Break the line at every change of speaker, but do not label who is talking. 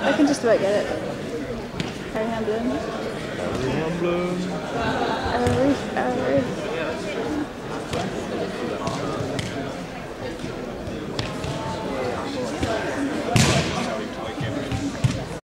I can just about get it. Harry Hamblin.
Harry Hamblin.
Harry.